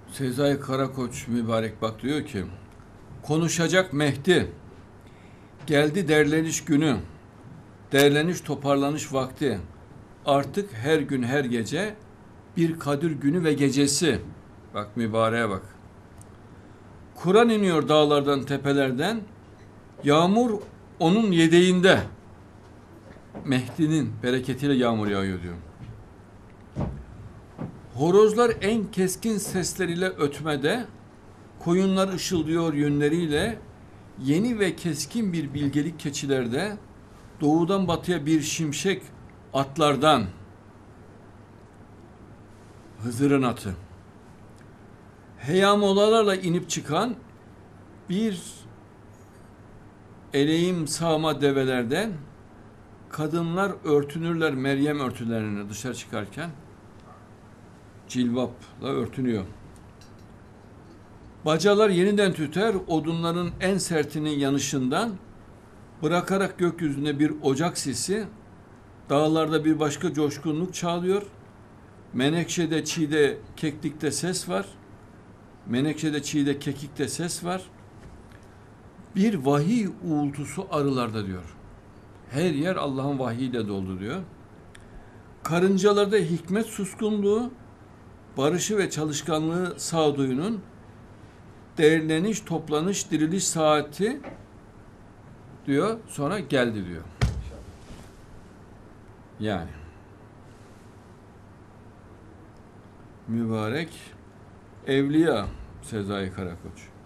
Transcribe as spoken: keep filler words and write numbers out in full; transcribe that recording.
Sezai Karakoç mübarek bak diyor ki, konuşacak Mehdi, geldi derleniş günü, derleniş toparlanış vakti, artık her gün her gece bir Kadir günü ve gecesi. Bak mübareğe bak. Kur'an iniyor dağlardan tepelerden, yağmur onun yedeğinde. Mehdi'nin bereketiyle yağmur yağıyor diyor. Horozlar en keskin sesleriyle ötmede, koyunlar ışıldıyor yünleriyle, yeni ve keskin bir bilgelik keçilerde, doğudan batıya bir şimşek atlardan, Hızır'ın atı, heyamolalarla inip çıkan bir eleğim sağma develerden, kadınlar örtünürler Meryem örtülerini dışarı çıkarken, cilvapla örtünüyor. Bacalar yeniden tüter, odunların en sertinin yanışından, bırakarak gökyüzünde bir ocak sisi, dağlarda bir başka coşkunluk çağlıyor. Menekşede, çiğde, keklikte ses var. Menekşede, çiğde, kekikte ses var. Bir vahiy uğultusu arılarda diyor. Her yer Allah'ın vahiyiyle doldu diyor. Karıncalarda hikmet suskunluğu, barışı ve çalışkanlığı sağduyunun değerleniş, toplanış, diriliş saati diyor, sonra geldi diyor. Yani mübarek evliya Sezai Karakoç.